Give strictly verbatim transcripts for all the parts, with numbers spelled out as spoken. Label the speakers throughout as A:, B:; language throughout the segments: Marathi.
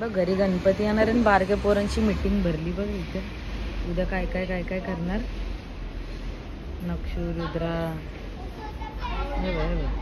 A: बघ घरी गणपती येणार आणि बारक्या पोरांची मीटिंग भरली बघ इथे. उद्या काय काय काय काय करणार. नक्षू रुद्रा हे बघ हे बघ.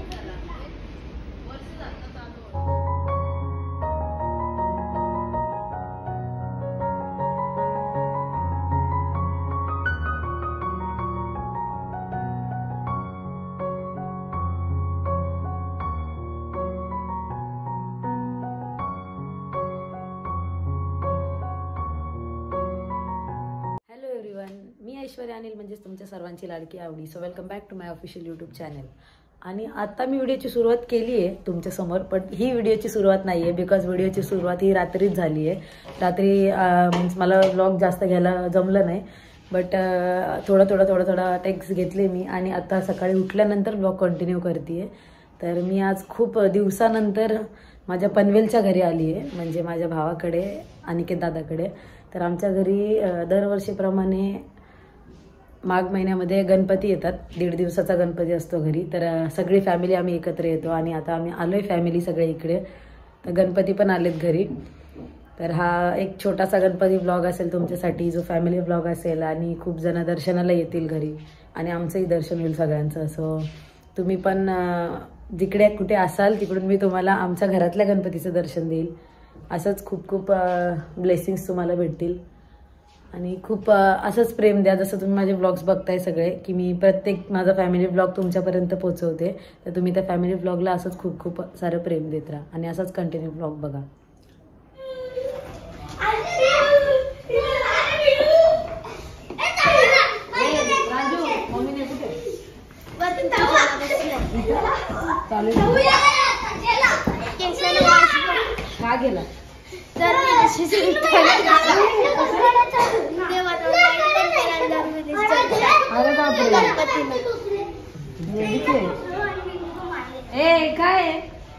A: मी ऐश्वर्या अनिल म्हणजेच तुमच्या सर्वांची लाडकी Aavdi. So welcome back to my official YouTube channel. आणि आता मी व्हिडिओची सुरुवात केली आहे तुमच्यासमोर, पण ही व्हिडिओची सुरुवात नाही आहे बिकॉज व्हिडिओची सुरुवात ही रात्रीच झाली आहे. रात्री मीन्स मला व्लॉग जास्त घ्यायला जमलं नाही, बट थोडं थोडं थोडं थोडं टेक्स घेतले मी आणि आता सकाळी उठल्यानंतर व्लॉग कंटिन्यू करते आहे. तर मी आज खूप दिवसानंतर माझ्या पनवेलच्या घरी आली आहे, म्हणजे माझ्या भावाकडे अनिकेत दादाकडे. तर आमच्या घरी दरवर्षीप्रमाणे माघ महिन्यामध्ये गणपती येतात. दीड दिवसाचा गणपती असतो घरी. तर सगळी फॅमिली आम्ही एकत्र येतो आणि आता आम्ही आलोय फॅमिली सगळे इकडे. तर गणपती पण आलेत घरी. तर हा एक छोटासा गणपती ब्लॉग असेल तुमच्यासाठी, जो फॅमिली ब्लॉग असेल. आणि खूप जण दर्शनाला येतील घरी आणि आमचंही दर्शन होईल सगळ्यांचं. सो तुम्ही पण जिकडे कुठे असाल तिकडून मी तुम्हाला आमच्या घरातल्या गणपतीचं दर्शन देईल. असंच खूप खूप ब्लेसिंग्स तुम्हाला भेटतील आणि खूप असंच प्रेम द्या. जसं तुम्ही माझे ब्लॉग्स बघताय सगळे, की मी प्रत्येक माझा फॅमिली ब्लॉग तुमच्यापर्यंत पोहोचवते. तर तुम्ही त्या फॅमिली ब्लॉगला असंच खूप खूप सारं प्रेम देत राहा आणि असंच कंटिन्यू ब्लॉग बघा. का गेला अरे बापरे. ए काय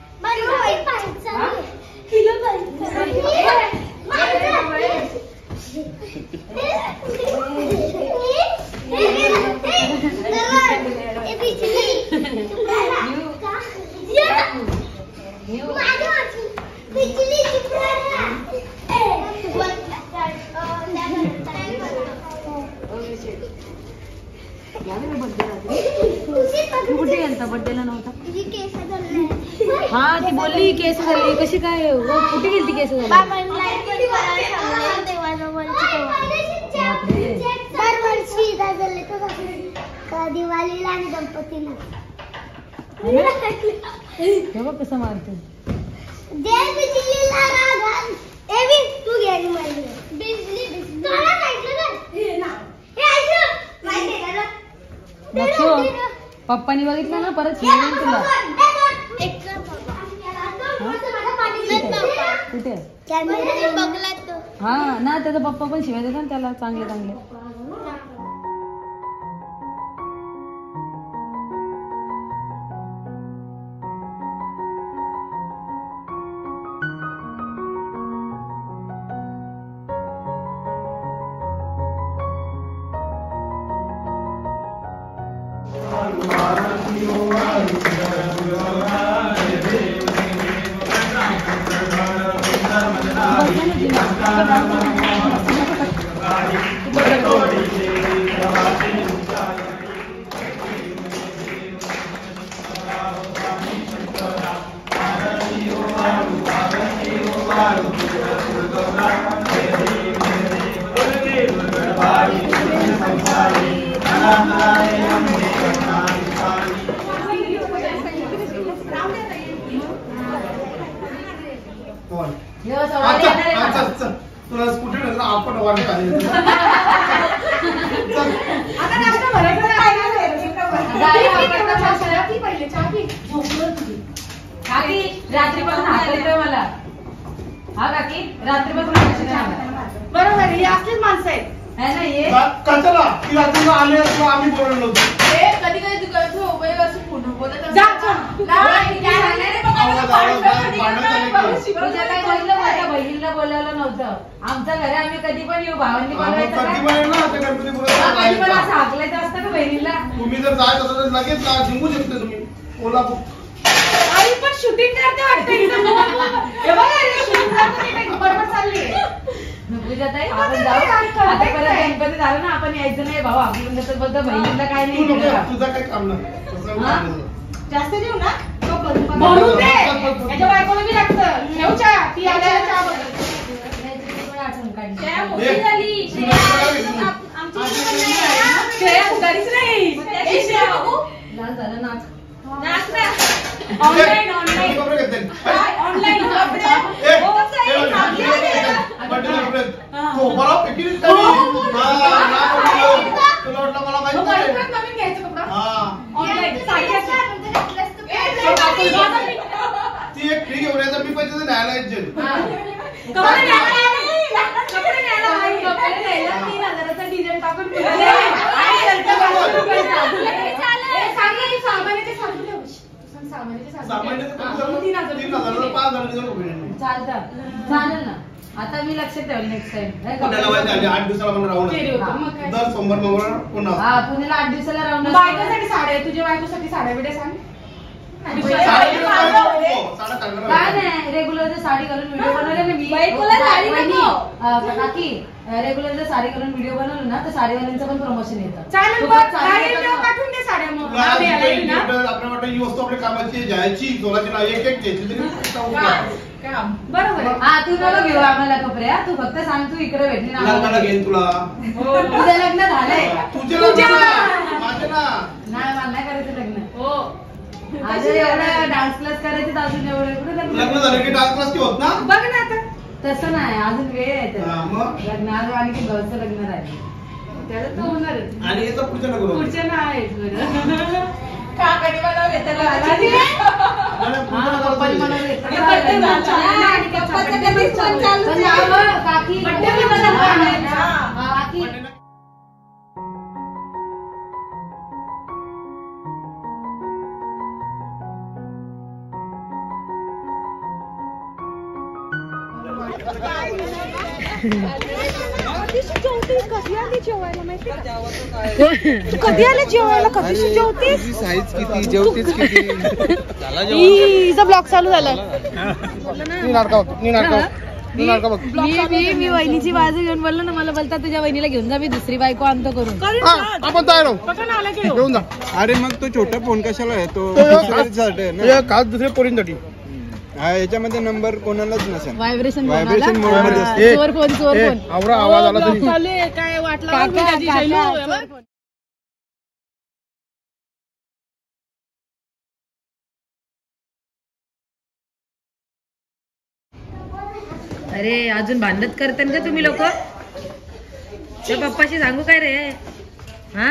A: कुठे गेलता बड्डेला नव्हता. हा ती बोलली केस झाली. कशी काय कुठे गेली ती केस झाली.
B: दिवाळीला आणि गणपतीला
A: हे बघ कसं मारते.
B: तू गेली
A: पप्पानी बघितलं ना परत येईल तुला. कुठे हा ना त्याचा पप्पा पण शिवाय देतात त्याला चांगले चांगले.
C: तुला स्कूटी आपण वाटत
A: काकी रात्रीपासून हातायचंय मला. हा काकी रात्रीपासून बरोबर ही असलीच माणसं आहेत.
C: कशाला ती रात्री आले असं आम्ही बोललो होतो.
D: कधी कधी तू उपयोग असं पूर्ण बोलत
A: तुझ्या काय बोललं माझ्या बहिणीला बोलावलं नव्हतं. आमच्या घरी आम्ही कधी पण येऊ. भावांनी बोलायचं असं हाकलायचं असतं का बहिणीला.
C: तुम्ही जर जायचं असेल तर लगेच जिंकू शकते तुम्ही. कोल्हापूर
D: आई पण शूटिंग करते वाटतं इथं. हे बघा हे shooting करते ती काही बरोबर चालली
A: पूजा ताई आपण जाऊ आता परत गणपती झालं ना आपण यायचं नाही भाऊ आपण कसं बोलतो बहिणीला काय
C: तू
A: नाही
C: नको, तुझं काही काम नाही तसं
A: हा?
C: नाही.
D: जास्त देऊ ना तो करून बघा. म्हणून दे याच्या बायकोला बी लागतं ठेव चहा ती आल्याला चहा बघ
A: आठवण काढली
D: चहा
C: दे.
D: मोठी झाली
C: तुला काय भेटलं?
D: आमची चहा उतारीच नाही
A: लाल झालं नाक
D: नाच ना ऑनलाईन ऑनलाईन
C: कपडे घेतले.
D: ऑनलाईन कपडे
C: ए,
D: हो
C: ए,
D: ताई,
C: ए,
D: आपल्या
C: ए, बड्डेला कपडे.
D: हा.
C: तो मला पेटीनेच
D: हो,
C: खाली.
D: हो, हो.
C: हा, ना पडलं. तुला वाटलं मला माहित
D: मग
C: नाही.
D: परत नवीन घ्यायचं कपडा
C: हा.
D: ऑनलाईन साडी असते.
C: ती एक फ्री घेऊन यायचं मी पैसे न्यायला यायचे.
D: कपडे न्यायला कपडे न्यायला आई. कपडे न्यायला तीन हजाराचा डिझाईन टाकून मिळाले. आणि नंतर पाचशे रुपयाचा. ए, सांग ना, हे सामान्याचे सांगू दे. सांग सामान्याचे सांगू दे.
C: सामान्यचं
D: हा,
C: किती झालं?
D: तीन हजार
C: तीन हजार पाच हजार दिवस उभे राहिले.
A: चालतं चालेल ना आता मी लक्षात ठेवेल नेक्स्ट
C: पुण्याला व्हायचं
A: टाइम
C: आधी आठ दिवसाला मला राहून
D: फेरी होतं, मग काय.
C: दर सोमवार मंगळवार पुन्हा
A: हा पुण्याला आठ दिवसाला राहून
D: बायकोसाठी साड्या आहे, तुझ्या बायकोसाठी साड्या बिड्या सांग.
C: साडी
D: साड्या
C: नको, साडा करणार
A: काय
C: नाही.
A: नाही रेग्युलर साडी घालून व्हिडिओ बनवले ना मी
D: बायकोला साडी
A: वहिनी,
D: नको.
A: अं, काकी रेग्युलर साडी घालून व्हिडिओ बनवलं ना तर साडीवाल्यांचं पण प्रमोशन येतं
D: चालेल
A: तू
D: मग
A: पण साडी
D: काही
A: घालून
D: देऊ,
A: बघ.
D: पाठवून दे साड्या मग
C: तुला
D: आम्ही आलोय
C: जिथे
D: ना.
C: जिथे आपल्याला वाटतं ही वस्तू आपल्या कामाची जायची तोलाची नाव एक एक घ्यायची तरी
D: काम, काम. बरोबर आहे.
A: हा तू नको घेऊ आम्हाला कपडे हा. तू फक्त सांग तू इकडे भेटली ना
C: लग्नाला
A: आम्हाला.
C: घेईन तुला
D: हो.
A: तुझं लग्न झालंय
C: तुझे
D: तुझ्या.
C: लग्न माझे ना
A: नाही मला नाही करायचं लग्न
D: हो.
A: अजून एवढं डान्स क्लास करायचं अजून एवढं कुठे
C: लग्न
A: लग्न
C: झालं की डान्स क्लास होत ना
D: बघ ना आता
A: तसं नाही अजून वेळ आहे त्याला.
C: हा, मग?
A: लग्न अजून आणखी भाऊचं लग्न राहील
D: त्याला तर होणारच.
C: आणि याचा पुढच्या नको बघू.
D: पुढच्या ना आहेत बरं. काकाने मला घेतलं
C: नाही,
A: हा,
C: पुढच्या
A: पप्पानी
C: नको
A: मला
C: बघू.
A: घेतलं.
D: आणि बड्डे झाला.
A: नाही, आणि काय
D: पप्पाचं
A: बड्डे
D: कधीच
A: पण चालू
D: पण चालूच
A: आहे. पण
D: आहे.
A: आवं, काकी
D: बड्डे बी मला पण आहे.
A: हा,
D: हा.
A: काकी
D: कधी आले जेवायला कधीशी जेवतीस
E: साईज किती जेवतीच किती
D: हिचा ब्लॉग चालू झाला
C: नी नाटका बघ, नी नाटका बघ, नी नाटका बघ.
A: मी मी मी वहिनीची बाजू घेऊन बोललो ना मला बोलता तुझ्या वहिनीला घेऊन जा मी दुसरी बायको आणतो करून
C: हा, आपण तयार आहोत.
D: पटकन आला की हो.
C: घेऊन जा.
E: अरे मग तो छोटा फोन कशाला आहे तो
C: तो यो
E: दुसऱ्यासाठी आहे ना.
C: हे खास दुसऱ्या पोरींसाठी
E: हा, याच्यामध्ये नंबर कोणालाच नसेल.
A: व्हायब्रेशन
E: Vibration mode मध्ये असते.
C: ए,
A: चोर फोन चोर
C: ए,
A: फोन
C: आवरा आवाज आला तरी
D: चालू आहे, काय वाटलं
A: काका,
D: माझी
A: काका,
D: शैलू, हे
A: चोर
D: बघ.
A: फोन. अरे अजून भांडत करतान का तुम्ही लोक ते पप्पाशी सांगू काय रे हा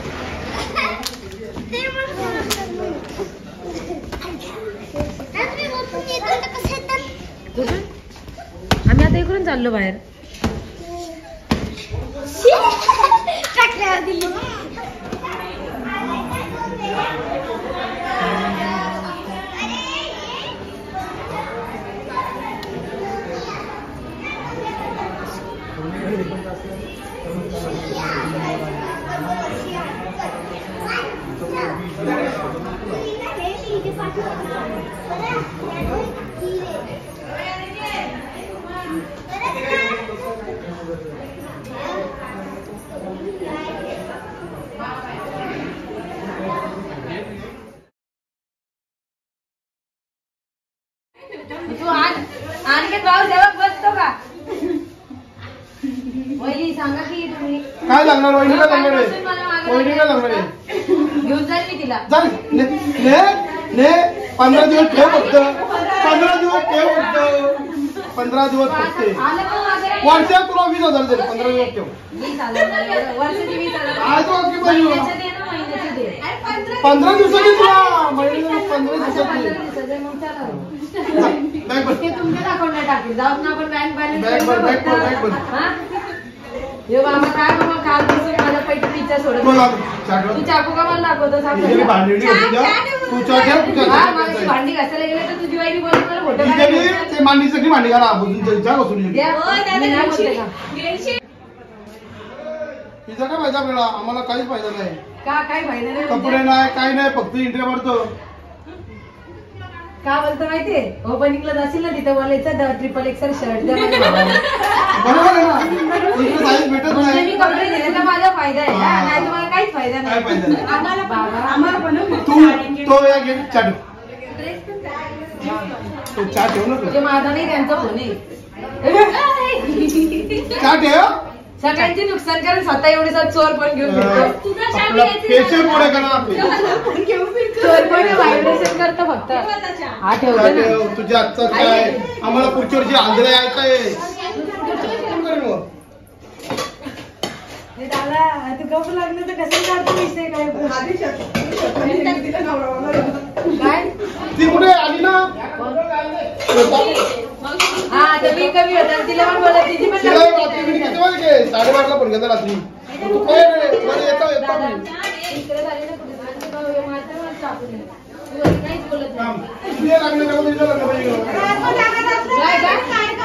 A: कुठून आम्ही आता इकडून चाललो बाहेर
B: टाकल्यावर दिली
A: तू आणखी भाऊ जेव्हा बसतो का वहिनी सांगा की तुम्ही
C: काय लागणार वहिनी काय लागणार
A: काय मला
C: आहे
A: मागे
C: वहिनी काय लागणार आहे
A: घेऊन जाईल मी तिला
C: चल ने ने ने पंधरा दिवस ठेव फक्त पंधरा दिवस ठेव फक्त पंधरा दिवस फक्त
A: आलं पण माझ्या
C: वर्षात तुला वीस हजार दे पंधरा दिवस ठेव
A: वीस हजार वर्षाची वीस हजार
C: आज वाटली पाहिजे
A: महिन्याचे दे ना महिन्याचे दे
C: पंधरा दिवसाची तुला महिन्याला पंधरा दिवसाची
A: पंधरा दिवसाचे मग चालेल.
C: बॅग बस
A: ते तुमच्याच अकाउंटला टाकेल जाऊन ना आपण बँक
C: बॅग भर, बॅग भर, बॅग भर.
A: बॅलन्स यो बाबा काय बाबा काल पासून माझ्या पैसे पिक्चर सोडत
C: तू
A: नाही.
C: लाव, चाट
A: तू चाकू का मला दाखवतो सांग
C: तुझी
A: पहिला.
C: भांडणी होती का तू चाट घे, तू
A: हा
C: चाट
A: माझी
C: घे.
A: भांडी घासायला गेले तर तुझी वाईनी बोलत मला फोटो
C: ठीक आहे नी, ते मांडी सगळी मांडी घाला बसून चहा बसून ये.
A: द्या. मी नाही बोलते का?
C: तिचा काय फायदा आपल्याला आम्हाला काहीच फायदा नाही
A: का काय फायदा नाही
C: कपडे
A: म्हणजे?
C: नाही काही नाही फक्त इंटरे मारतो
A: का बोलतो माहितीये ओपनिंगला जाशील ना तिथं बोलायचं ट्रिपल एक्सेल शर्ट द्या माझ्या भावाला.
C: बरोबर आहे ना, इकडे साईज भेटत
A: म्हणजे
C: नाही.
A: मी कपडे दिले तर माझा फायदा आहे
C: हा.
A: नाही तुम्हाला काहीच फायदा
C: काय
A: नाही.
C: फायदा नाही.
D: आम्हाला
A: बाबा.
D: आम्हाला बनव
C: तू तो या घे चाट तो चहा ठेव ना तू.
A: म्हणजे माझा नाही त्यांचा फोन आहे.
C: चहा ठेव.
A: सगळ्यांचे नुकसान करून स्वतः एवढे सात चोर पण घेऊन फिरतो.
C: आपला फेशियल पुढे करा.
A: चोर पण व्हायब्रेशन करतो फक्त. हा ठेवतो
C: चहा
A: ना.
C: ठेव. तुझ्या आजचा काय आम्हाला पुढच्या वर्षी आंधळे यायचंय.
A: हे दादा तू गप लागलं तर कसं काढतो विषय काय काय
C: ती कुठे आली ना.
A: हा तर मी कमी होता तिला पण बोलत तिची पण
C: तिला
A: लागली.
C: रात्री मी किती वाजले साडेबाराला फोन केला रात्री. तू काय रे? मध्ये येतो येतो
A: दादा,
C: मी.
A: इकडे झाली ना कुठे तरी भाऊ हे मारतं मला चाकून. तू वरी काहीच बोलत नाही.
C: थांब. तुझ्या लग्न करून तुझ्या लग्न पाहिजे.
A: काय काय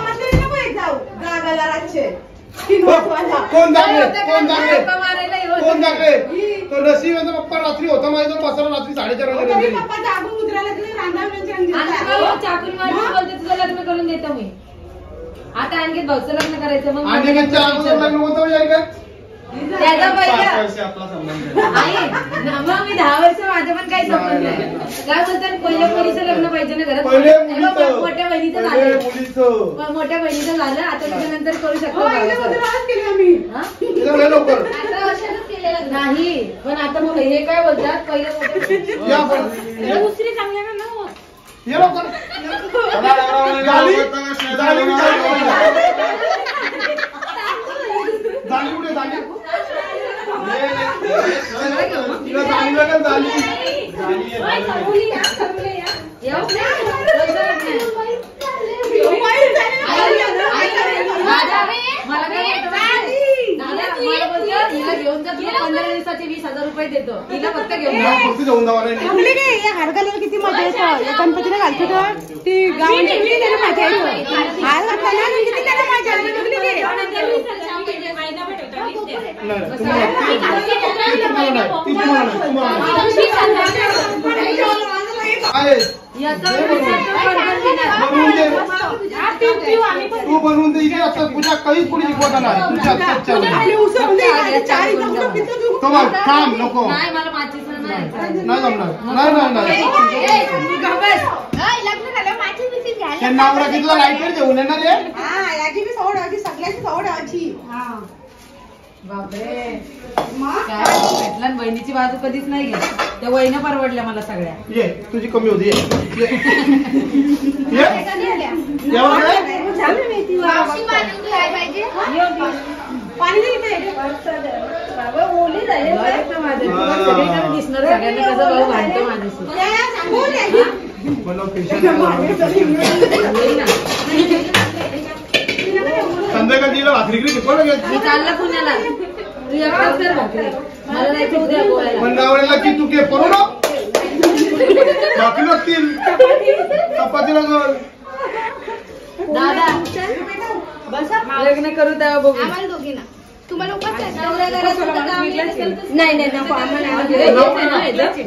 C: कोण जागे कोण जागे
A: गप्पा मारायला हे होतं.
C: कोण जागे तो नसीब यांचा पप्पा रात्री होता माझ्या बसायला रात्री साडेचार वाजता
A: आणि मग चाकून मारून बोलते तुझं लग्न करून देतो मी. आता आणखी भाऊचं लग्न करायचं मग
C: आणि त्यांच्या अगोदर लग्न होतं म्हणजे काय
A: त्याचा
C: पाच
A: पहिला
C: वर्ष आपला संबंध आहे.
A: आहे ना, मग मी दहा वर्ष माझं पण काही संबंध नाही. काय बोलतात पहिल्या मुलीचं लग्न पाहिजे ना घरात.
C: पहिले
A: हे बघ,
C: मुलीचं
A: मोठ्या बहिणीचं
C: पहिले
A: झालं
C: मुलीचं
A: पण मोठ्या बहिणीचं झालं आता त्याच्यानंतर करू शकतो भावाचं. हा?
C: तिला लय लवकर
A: अठरा वर्षातच केलेलं लग्न. नाही पण आता मग हे काय बोलतात पहिलं मोठ्या
C: या आपण
A: दुसरी चांगल्या ना मग.
C: ये लवकर झाली झाली झाली कुठे झाली तिला झाली का झाली
A: येऊ मला काय हिला घेऊन जा तुला पंधरा दिवसाचे वीस हजार रुपये देतो. हिला फक्त घेऊन जा.
C: फक्त जाऊन जावा नाही
D: हार घालायला किती मजा येतं. गणपतीला घालतो तर ती गावाची किती त्याला मजा येतो. हार घातला ना किती त्याला मजा येते.
A: याचा
C: तू बनवून दे इथे आता तुझ्या काहीच कोणी शिकवता नाही तुझ्या तो मग काम नको
A: नाही मला माचीस नाही
C: नाही जमणार नाही नाही नाही
B: लग्न झालं माझी बिची
C: त्या
B: घ्यायला
C: नावरा कितीला लाईटर घेऊन येणार रे
D: हा याची बी सवड याची सगळ्याची सवड याची.
A: बापरे काय भेटला न बहिणीची बाजू कधीच नाही घेत. त्या वहिनं परवडल्या मला सगळ्या.
C: ये तुझी कमी होती ये ये ये
B: मावशी बांधून घ्यायला पाहिजे.
D: पाणी नाही इथे.
A: बाबा ओली झाले बरं का माझे. तुम्हाला सगळीकडे दिसणार सगळ्यांना कसं भाऊ भांडतो माझ्याशी.
D: त्याला सांगून द्यायची.
C: मला पेशंट संध्याकाळी तिला भाकरीकडे शिकवलं
A: मी चाललं पुण्याला. तू एकटाच कर भाकरी. मला जायचं उद्या गोव्याला.
C: पण गावड्याला की तू के पडू ना भाकरी लागतील चपातीला कर
A: दादा लग्न करू तेव्हा बघू.
B: आम्हाला दोघींना तुम्हाला उपास करायचा?
A: नवऱ्या घरात सुद्धा काम नसेल तर-
B: नाही नाही नको आम्हाला
A: हे
B: आम्हाला-
A: हेच आहे ना ह्याचं?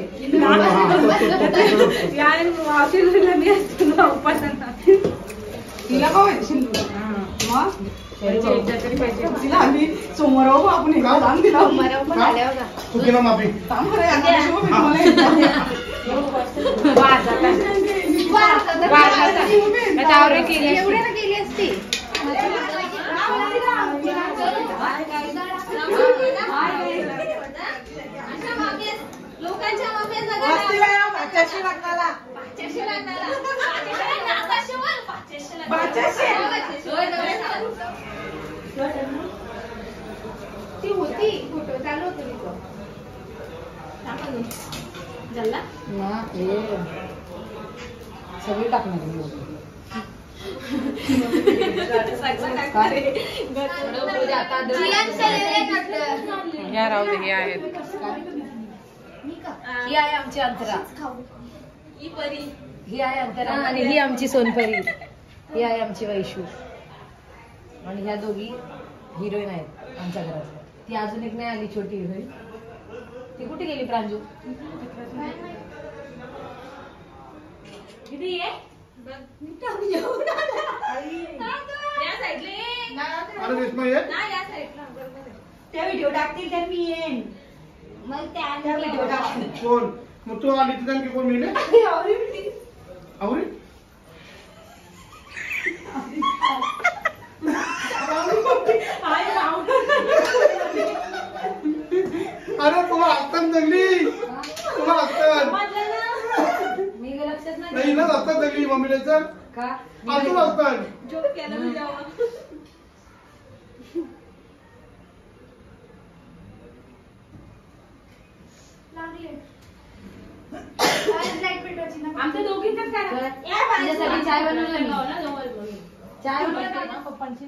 D: तिला काय पाहिजे? मग तिला आम्ही समोर आहो आपण एकदा दान दिला.
B: मला पण झाल्यावर का?
C: चुकी ना माफी
D: काम करा या दिवशी मी तुम्हाला एकदा-
B: एवढ्याला केली असती. लोकांच्या
D: वाजती बाया, पाचशे लागणारा.
B: ती होती फोटो चालू होतो तिथं. झाला
A: ना, हे. सगळी टाकणार आहे लोकं.
F: या राहू दे हे आहेत.
A: ही आहे आमची अंतरा. ही आहे अंतरा आणि ही आमची सोनपरी. ही आहे आमची वैशू. आणि ह्या दोघी हिरोईन आहेत आमच्या घरात. ती अजून एक नाही आली छोटी हिरोईन. ती कुठे गेली प्रांजू?
D: किती आहे या साईडला ये.
C: अरे रेश्मा ये
D: नाही, या साईडला बरोबर आहे.
G: त्या व्हिडिओ टाकतील तर मी येईन.
D: मग त्या
G: त्या व्हिडिओ टाकतील.
C: कोण मग तू आली तिथं की कोण मिळले आवरी अरे तुला हसताना जगली तुला हसतात
A: मी काय लक्षात नाही
C: नाही ना हसतात जगली मम्मीला तर
A: का
C: अजून हसतात
D: जोक केला मी जेव्हा. आमच्या दोघींचंच काय ना?
A: तिच्यासाठी चाय बनवलं मी.
D: ना, जवळ बोलू.
A: चाय बनवते ना पप्पांची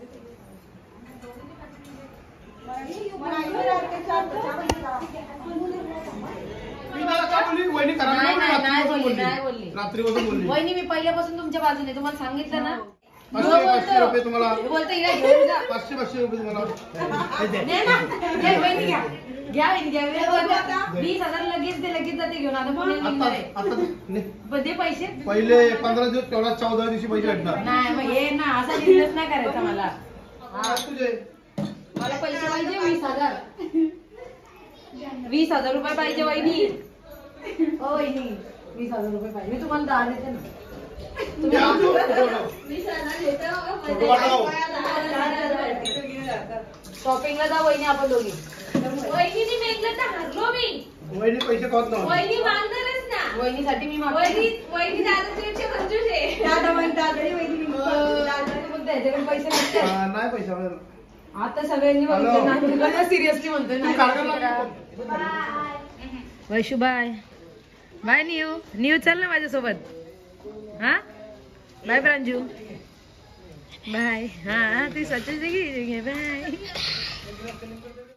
C: मी मला काय बोलली वहिनी करा
A: नाही, नाही, नाही
C: रात्रीपासून
A: बोलली, नाही बोलली.
C: बोलली रात्रीपासून बोलली
A: वहिनी मी पहिल्यापासून तुमच्या बाजूने तुम्हाला सांगितलं ना
C: पाचशे पाचशे रुपये तुम्हाला
A: मी बोलतो हिला घेऊन जा
C: पाचशे पाचशे रुपये तुम्हाला
A: दे ना घे वहिनी घ्या घ्या वहिनी घ्या वेळ बघा. वीस हजार लगेच ते लगेच जाते घेऊन आता पुण्याला
C: आता
A: निघणार आहे.
C: आता ने.
A: बरं, दे पैसे
C: पहिले पंधरा दिवस तेवढा चौदा दिवशी पैसे भेटणार
A: नाही मग हे ना असा बिझनेस नाही करायचा मला
C: हा, तुझे
A: मला पैसे पाहिजे वीस हजार वीस हजार रुपये पाहिजे वहिनी हो वहिनी वीस हजार रुपये पाहिजे मी तुम्हाला दहा देते ना
C: तुम्ही आणतो,
D: वीस हजार देतो,
C: फोटो पाठव.
A: शॉपिंगला जा वहिनी आपण दोघी
D: वहिनीने मेघलं तर हरलो मी.
C: वहिनी पैसे खात नव्हते
D: वहिनी मागणारच ना.
A: वहिनीसाठी मी
D: वहिनी
A: मागते
D: वहिनी दादाच्या पेक्षा कंजूस आहे.
G: दादा म्हणतात "अरे वहिनी, मी
A: त्याच्याकडे पैसे नसते
C: हा, नाही पैसे हवे.
A: आता सगळ्यांनी
C: हॅलो.
A: सिरियसली म्हणतोय
C: तू
A: नाही
C: कारखाना
A: वैशू बाय बाय न्यू न्यू चल ना माझ्यासोबत हा बाय प्रांजू बाय हा ती स्वतःच बाय